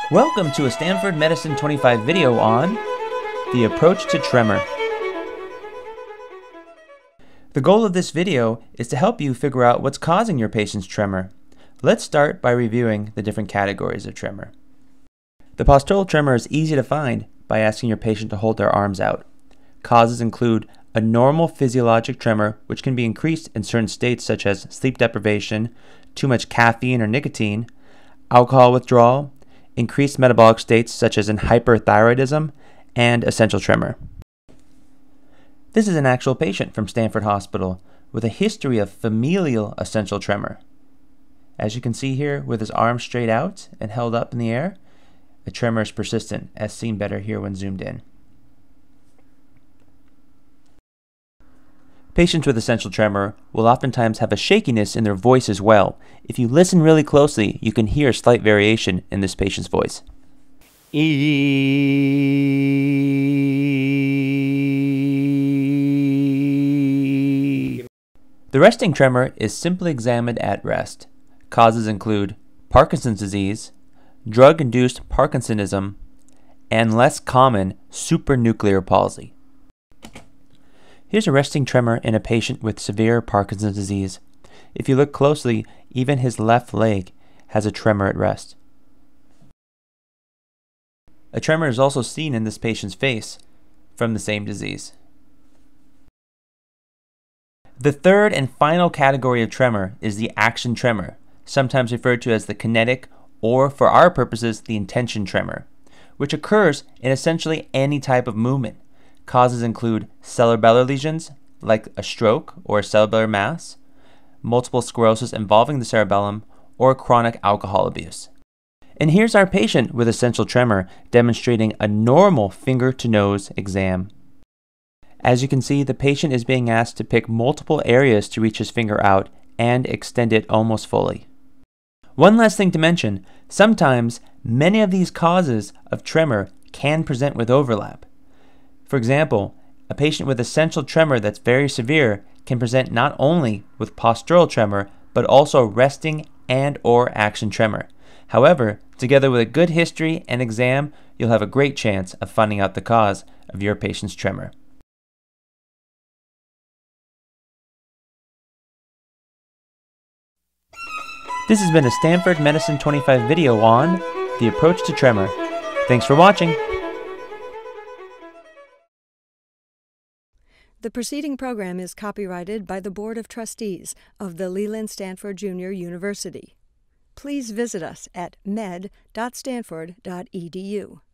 Welcome to a Stanford Medicine 25 video on the approach to tremor. The goal of this video is to help you figure out what's causing your patient's tremor. Let's start by reviewing the different categories of tremor. The postural tremor is easy to find by asking your patient to hold their arms out. Causes include a normal physiologic tremor, which can be increased in certain states such as sleep deprivation, too much caffeine or nicotine, alcohol withdrawal, increased metabolic states such as in hyperthyroidism, and essential tremor. This is an actual patient from Stanford Hospital with a history of familial essential tremor. As you can see here, with his arms straight out and held up in the air, the tremor is persistent, as seen better here when zoomed in. Patients with essential tremor will oftentimes have a shakiness in their voice as well. If you listen really closely, you can hear slight variation in this patient's voice. The resting tremor is simply examined at rest. Causes include Parkinson's disease, drug-induced Parkinsonism, and less common supranuclear palsy. Here's a resting tremor in a patient with severe Parkinson's disease. If you look closely, even his left leg has a tremor at rest. A tremor is also seen in this patient's face from the same disease. The third and final category of tremor is the action tremor, sometimes referred to as the kinetic or, for our purposes, the intention tremor, which occurs in essentially any type of movement. Causes include cerebellar lesions, like a stroke or a cerebellar mass, multiple sclerosis involving the cerebellum, or chronic alcohol abuse. And here's our patient with essential tremor demonstrating a normal finger-to-nose exam. As you can see, the patient is being asked to pick multiple areas to reach his finger out and extend it almost fully. One last thing to mention, sometimes many of these causes of tremor can present with overlap. For example, a patient with essential tremor that's very severe can present not only with postural tremor, but also resting and/or action tremor. However, together with a good history and exam, you'll have a great chance of finding out the cause of your patient's tremor. This has been a Stanford Medicine 25 video on the approach to tremor. Thanks for watching. The preceding program is copyrighted by the Board of Trustees of the Leland Stanford Junior University. Please visit us at med.stanford.edu.